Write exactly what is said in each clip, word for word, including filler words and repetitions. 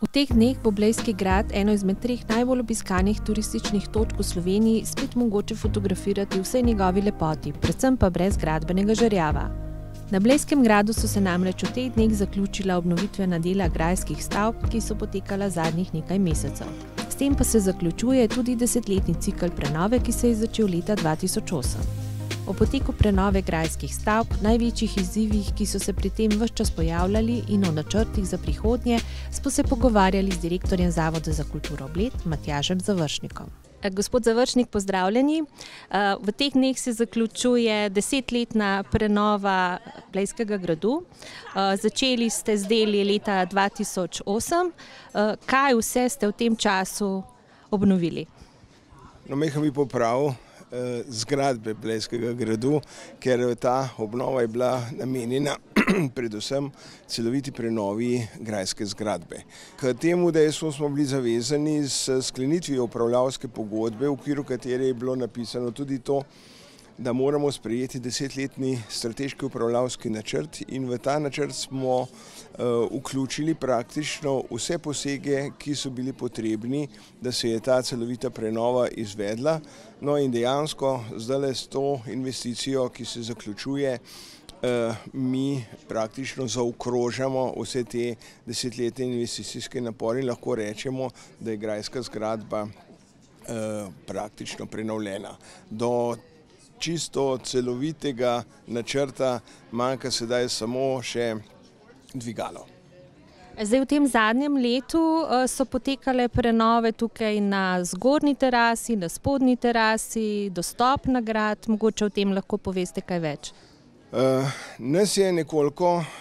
V teh dneh bo Blejski grad, eno izmed treh najbolj obiskanih turističnih točk v Sloveniji, spet mogoče fotografirati v vsej njegovi lepoti, predvsem pa brez gradbenega žerjava. Na Blejskem gradu so se namreč v teh dneh zaključila obnovitvena dela grajskih stavb, ki so potekala zadnjih nekaj mesecev. S tem pa se zaključuje tudi desetletni cikel prenove, ki se je začel leta dva tisoč osem. O poteku prenove grajskih stavb, največjih izzivih, ki so se pri tem ves čas pojavljali, in o načrtih za prihodnje smo se pogovarjali z direktorjem Zavoda za kulturo Bled, Matjažem Završnikom. Gospod Završnik, pozdravljeni. V teh dneh se zaključuje desetletna prenova Blejskega gradu. Začeli ste z deli leta dva tisoč osem. Kaj vse ste v tem času obnovili? No, Meha bi popravil zgradbe Blejskega gradu, ker ta obnova je bila namenjena predvsem celoviti prenovi grajske zgradbe. K temu dejstvu smo bili zavezani s sklenitvijo upravljavske pogodbe, v okviru katere je bilo napisano tudi to, da moramo sprejeti desetletni strateški upravljavski načrt, in v ta načrt smo uh, vključili praktično vse posege, ki so bili potrebni, da se je ta celovita prenova izvedla. No in dejansko zdaj s to investicijo, ki se zaključuje, uh, mi praktično zaokrožamo vse te desetletne investicijske napore in lahko rečemo, da je grajska zgradba uh, praktično prenovljena. Do čisto celovitega načrta manjka sedaj samo še dvigalo. Zdaj v tem zadnjem letu so potekale prenove tukaj na zgornji terasi, na spodnji terasi, dostop na grad. Mogoče o tem lahko poveste kaj več. Uh, nas je nekoliko uh,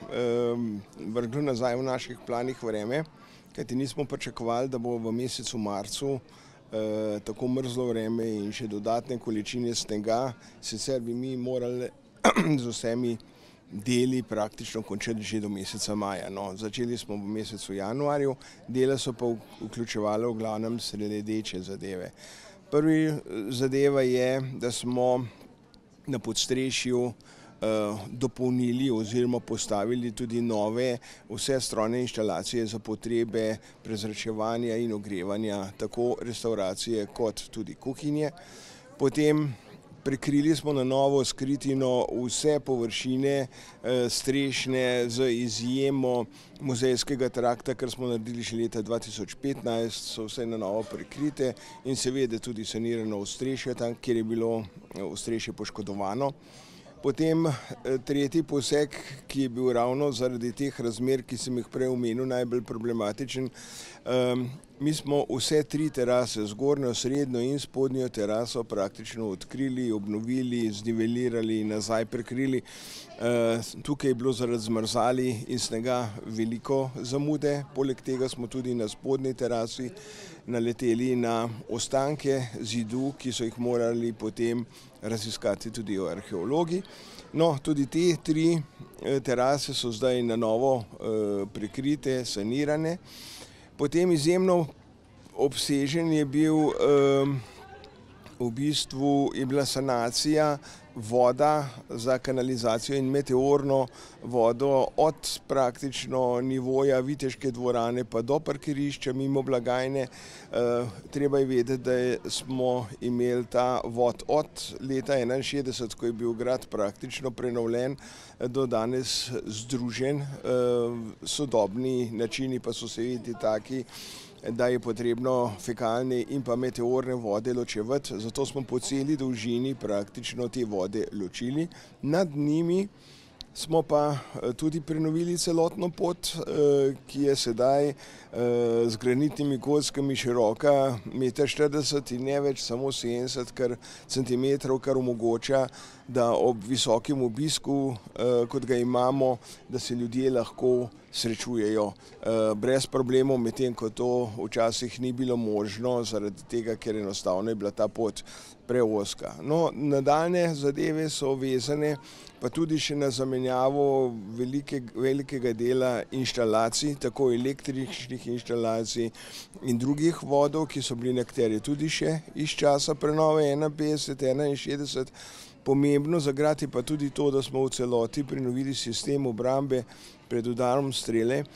vrglo nazaj v naših planih vreme, kajti nismo pričakovali, da bo v mesecu marcu Uh, tako mrzlo vreme in še dodatne količine snega. Sicer bi mi morali z vsemi deli praktično končati že do meseca maja. No, začeli smo v mesecu januarju, dela so pa vključevala v glavnem sledeče zadeve. Prvi zadeva je, da smo na podstrešju dopolnili oziroma postavili tudi nove vse strojne inštalacije za potrebe prezračevanja in ogrevanja, tako restauracije kot tudi kuhinje. Potem prekrili smo na novo skritino vse površine strešne z izjemo muzejskega trakta, kar smo naredili še leta dva tisoč petnajst, so vse na novo prekrite in seveda tudi sanirano ostrešje tam, kjer je bilo ostrešje poškodovano. Potem tretji poseg, ki je bil ravno zaradi teh razmer, ki sem jih prej omenil, najbolj problematičen. Mi smo vse tri terase, zgornjo, srednjo in spodnjo teraso, praktično odkrili, obnovili, znivelirali in nazaj prekrili. Tukaj je bilo zaradi zmrzali in snega veliko zamude. Poleg tega smo tudi na spodnji terasi naleteli na ostanke zidu, ki so jih morali potem raziskati tudi arheologi. No, tudi te tri terase so zdaj na novo prekrite, sanirane. Potem izjemno obsežen je bil, v bistvu je bila sanacija voda za kanalizacijo in meteorno vodo od praktično nivoja Viteške dvorane pa do parkirišča mimo blagajne. Treba je vedeti, da smo imeli ta vod od leta enainšestdeset, ko je bil grad praktično prenovljen, do danes združen. Sodobni načini pa so seveda taki, da je potrebno fekalne in pa meteorne vode ločevati, zato smo po celi dolžini praktično te vode ločili. Nad njimi smo pa tudi prenovili celotno pot, ki je sedaj z granitnimi kockami široka meter štirideset in ne več samo sedemdeset centimetrov, kar omogoča, da ob visokem obisku, kot ga imamo, da se ljudje lahko srečujejo brez problemov, medtem ko to včasih ni bilo možno, zaradi tega, ker enostavno je bila ta pot preozka. No, nadaljne zadeve so vezane pa tudi še na zamenjavo velike, velikega dela inštalacij, tako električnih inštalacij in drugih vodov, ki so bili nekateri tudi še iz časa prenove enainpetdeset enainšestdeset. Pomembno za grad je pa tudi to, da smo v celoti prenovili sistem obrambe pred udarom strele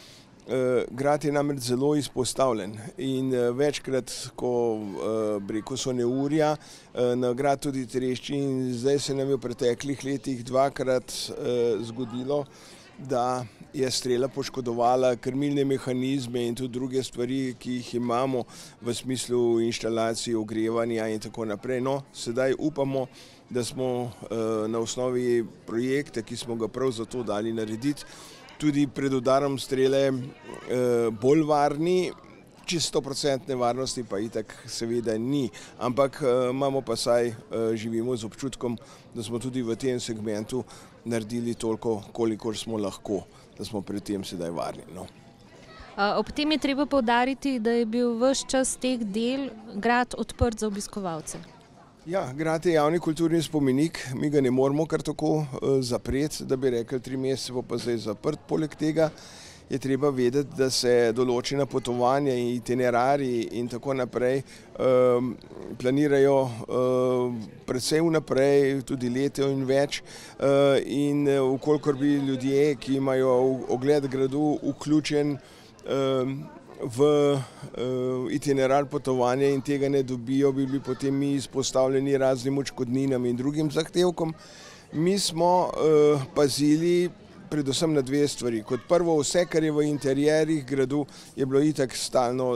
Grad je namreč zelo izpostavljen in večkrat, ko rekel, so neurja, na grad tudi trešči in zdaj se nam je v preteklih letih dvakrat zgodilo, da je strela poškodovala krmilne mehanizme in tudi druge stvari, ki jih imamo v smislu inštalacije, ogrevanja in tako naprej. No, sedaj upamo, da smo na osnovi projekta, ki smo ga prav zato dali narediti, tudi pred udarom strele bolj varni. Čisto procentne varnosti pa itak seveda ni, ampak imamo pa saj, živimo z občutkom, da smo tudi v tem segmentu naredili toliko, kolikor smo lahko, da smo pred tem sedaj varni. No. Ob tem je treba poudariti, da je bil ves čas teh del grad odprt za obiskovalce. Ja, grad je javni kulturni spomenik, mi ga ne moremo kar tako zapreti, da bi rekli, tri mesece bo pa zdaj zaprt. Poleg tega je treba vedeti, da se določena potovanja in itinerariji in tako naprej planirajo predvsej vnaprej, tudi leto in več, in vkolikor bi ljudje, ki imajo ogled gradu vključen v itinerar potovanja in tega ne dobijo, bi bili potem mi izpostavljeni raznim odškodninam in drugim zahtevkom. Mi smo pazili predvsem na dve stvari. Kot prvo, vse, kar je v interjerih gradu, je bilo itak stalno,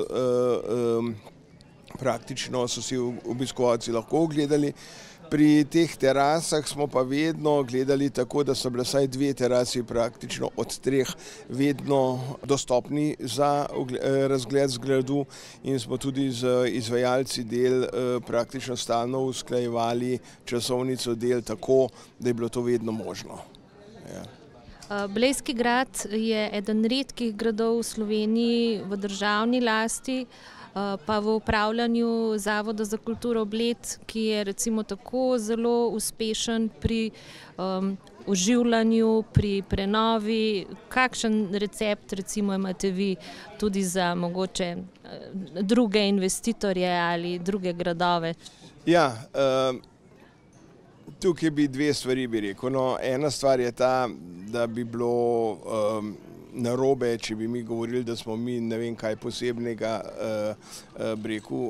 praktično so si obiskovalci lahko ogledali. Pri teh terasah smo pa vedno gledali tako, da so bile vsaj dve terasi praktično od treh vedno dostopni za razgled z gradu in smo tudi z izvajalci del praktično stalno usklajevali časovnico del tako, da je bilo to vedno možno. Ja. Blejski grad je eden redkih gradov v Sloveniji v državni lasti, pa v upravljanju Zavoda za kulturo Bled, ki je recimo tako zelo uspešen pri um, oživljanju, pri prenovi. Kakšen recept recimo imate vi tudi za mogoče druge investitorje ali druge gradove? Ja, uh... Tukaj bi dve stvari bi rekel. No, ena stvar je ta, da bi bilo um, narobe, če bi mi govorili, da smo mi ne vem kaj posebnega uh, uh, rekel,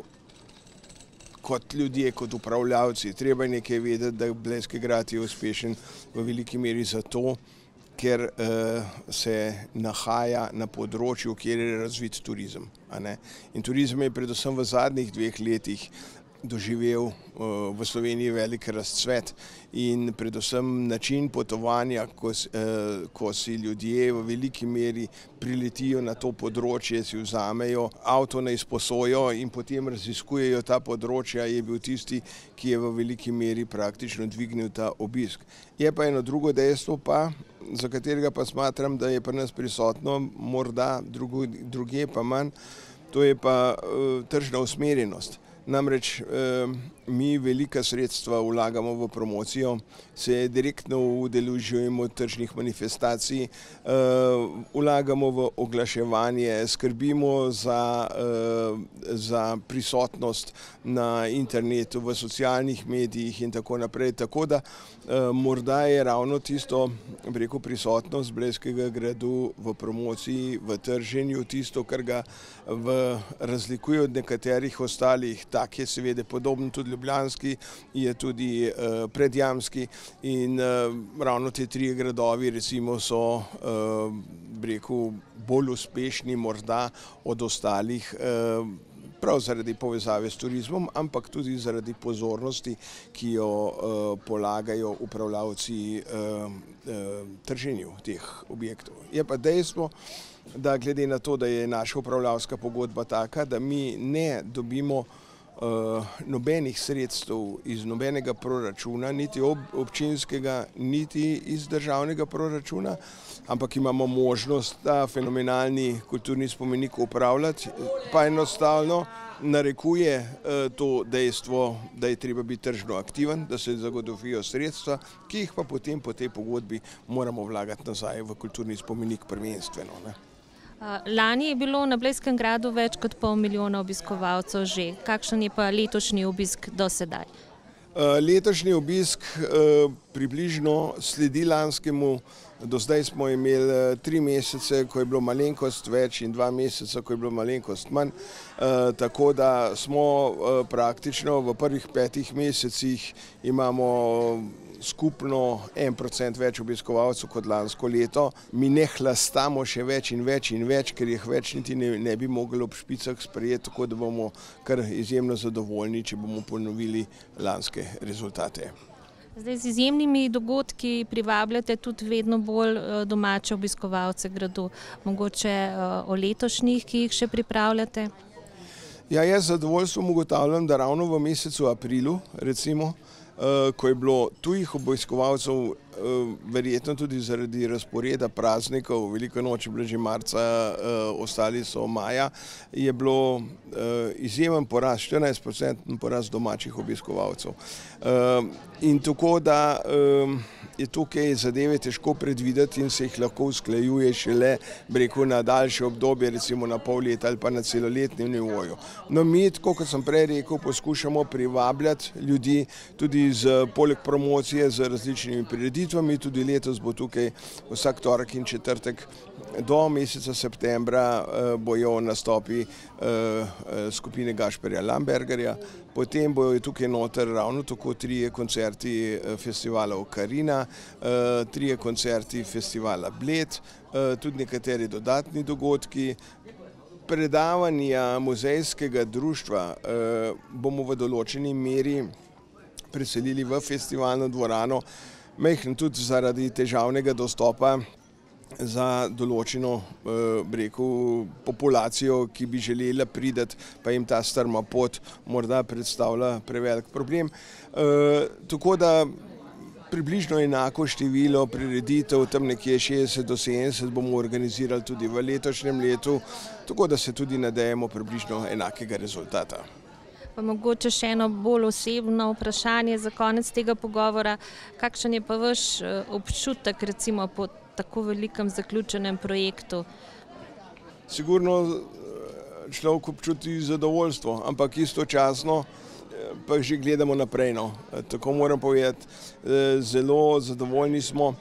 kot ljudje, kot upravljavci. Treba je nekaj vedeti, da Blejski grad je uspešen v veliki meri zato, ker uh, se nahaja na področju, kjer je razvit turizem. A ne? In turizem je predvsem v zadnjih dveh letih doživel v Sloveniji velik razcvet in predvsem način potovanja, ko, ko si ljudje v veliki meri priletijo na to področje, si vzamejo avto na izposojo in potem raziskujejo ta področja, je bil tisti, ki je v veliki meri praktično dvignil ta obisk. Je pa eno drugo dejstvo pa, za katerega pa smatram, da je pri nas prisotno, morda druge pa manj, to je pa tržna usmerjenost. Namreč mi velika sredstva vlagamo v promocijo, se direktno udeležujemo tržnih manifestacij, vlagamo v oglaševanje, skrbimo za, za prisotnost na internetu, v socialnih medijih in tako naprej. Tako da morda je ravno tisto, bi rekel, prisotnost Blejskega gradu v promociji, v trženju, tisto, kar ga v razlikuje od nekaterih ostalih. Tak je seveda podoben tudi ljubljanski, je tudi uh, predjamski in uh, ravno te trije gradovi recimo so uh, rekel, bolj uspešni morda od ostalih, uh, prav zaradi povezave s turizmom, ampak tudi zaradi pozornosti, ki jo uh, polagajo upravljavci uh, uh, trženju teh objektov. Je pa dejstvo, da glede na to, da je naša upravljavska pogodba taka, da mi ne dobimo Uh, nobenih sredstev iz nobenega proračuna, niti ob, občinskega, niti iz državnega proračuna, ampak imamo možnost, da fenomenalni kulturni spomenik upravljati, pa enostavno narekuje uh, to dejstvo, da je treba biti tržno aktiven, da se zagotovijo sredstva, ki jih pa potem po tej pogodbi moramo vlagati nazaj v kulturni spomenik prvenstveno. Ne? Lani je bilo na Blejskem gradu več kot pol milijona obiskovalcev že. Kakšen je pa letošnji obisk do sedaj? Letošnji obisk približno sledi lanskemu. Do zdaj smo imeli tri mesece, ko je bilo malenkost več, in dva meseca, ko je bilo malenkost manj. Tako da smo praktično v prvih petih mesecih imamo skupno en procent več obiskovalcev kot lansko leto. Mi ne hlastamo še več in več in več, ker jih več niti ne, ne bi mogli ob špicah sprejeti, tako da bomo kar izjemno zadovoljni, če bomo ponovili lanske rezultate. Zdaj z izjemnimi dogodki privabljate tudi vedno bolj domače obiskovalce gradu. Mogoče o letošnjih, ki jih še pripravljate? Ja, jaz z zadovoljstvom ugotavljam, da ravno v mesecu aprilu, recimo, ko je bilo tujih obiskovalcev, verjetno tudi zaradi razporeda praznikov, Velika noč je bila že marca, ostali so maja, je bilo izjemen porast, štirinajst procentni porast domačih obiskovalcev. In tako da je tukaj zadeve težko predvideti in se jih lahko usklajuje šele, bi rekel, na daljše obdobje, recimo na pol leta ali pa na celoletnem nivoju. No, mi, tako kot sem prej rekel, poskušamo privabljati ljudi tudi z, poleg promocije z različnimi prireditvami. Tudi letos bo tukaj vsak torek in četrtek do meseca septembra bojo nastopi skupine Gašperja Lambergerja. Potem bojo tukaj noter ravno tako trije koncerti festivala Okarina, trije koncerti festivala Bled, tudi nekateri dodatni dogodki. Predavanja muzejskega društva bomo v določeni meri preselili v festivalno dvorano, majhen tudi zaradi težavnega dostopa za določeno, bi rekel, populacijo, ki bi želela priti, pa jim ta strma pot morda predstavlja prevelik problem. Tako da približno enako število prireditev, tam nekje šestdeset do sedemdeset, bomo organizirali tudi v letošnjem letu, tako da se tudi nadejamo približno enakega rezultata. Pa mogoče še eno bolj osebno vprašanje za konec tega pogovora. Kakšen je pa vaš občutek, recimo, po tako velikem zaključenem projektu? Sigurno človek občuti zadovoljstvo, ampak istočasno pa že gledamo naprej. No. Tako moram povedati, zelo zadovoljni smo,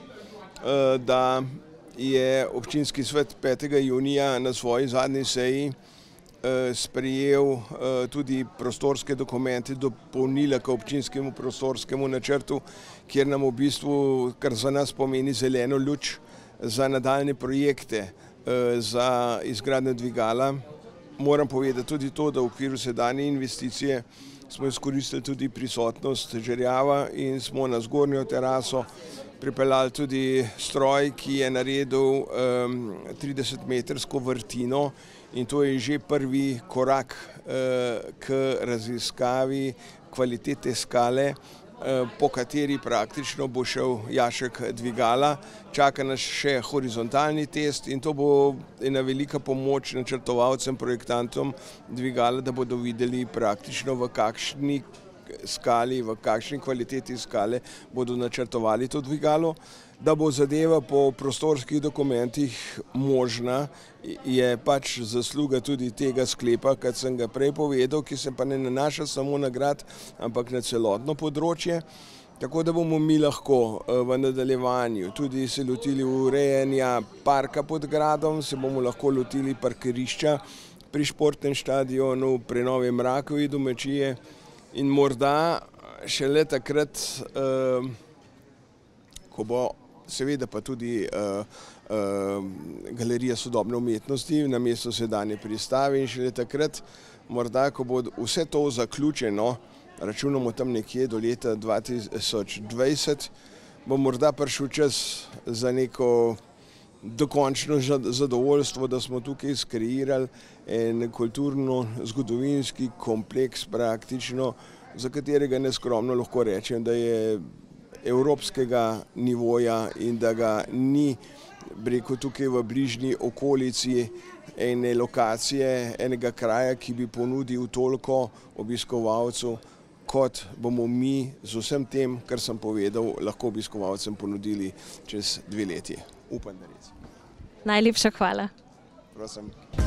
da je občinski svet petega junija na svoji zadnji seji sprejel tudi prostorske dokumente, dopolnila k občinskemu prostorskemu načrtu, kjer nam v bistvu, kar za nas pomeni zeleno luč za nadaljne projekte za izgradnjo dvigala. Moram povedati tudi to, da v okviru sedanje investicije smo izkoristili tudi prisotnost žerjava in smo na zgornjo teraso pripeljali tudi stroj, ki je naredil tridesetmetrsko vrtino, in to je že prvi korak k raziskavi kvalitete skale, po kateri praktično bo šel jašek dvigala. Čaka nas še horizontalni test in to bo ena velika pomoč načrtovalcem, projektantom dvigala, da bodo videli praktično v kakšni skali, v kakšni kvaliteti skale bodo načrtovali to dvigalo. Da bo zadeva po prostorskih dokumentih možna, je pač zasluga tudi tega sklepa, kot sem ga prej povedal, ki se pa ne nanaša samo na grad, ampak na celotno področje. Tako da bomo mi lahko v nadaljevanju tudi se lotili urejanja parka pod gradom, se bomo lahko lotili parkirišča pri športnem štadionu, prenove Mrakove domačije in morda šele takrat, ko bo seveda pa tudi Galerija sodobne umetnosti na mesto sedanje pristave, in šele takrat, morda, ko bo vse to zaključeno, računamo tam nekje do leta dva tisoč dvajset, bo morda prišel čas za neko dokončno zadovoljstvo, da smo tukaj skreirali en kulturno-zgodovinski kompleks praktično, za katerega neskromno lahko rečem, da je evropskega nivoja in da ga ni, bi rekel, tukaj v bližnji okolici ene lokacije, enega kraja, ki bi ponudil toliko obiskovalcev, kot bomo mi z vsem tem, kar sem povedal, lahko obiskovalcem ponudili čez dve leti. Upam, da res. Najlepša hvala. Prosim.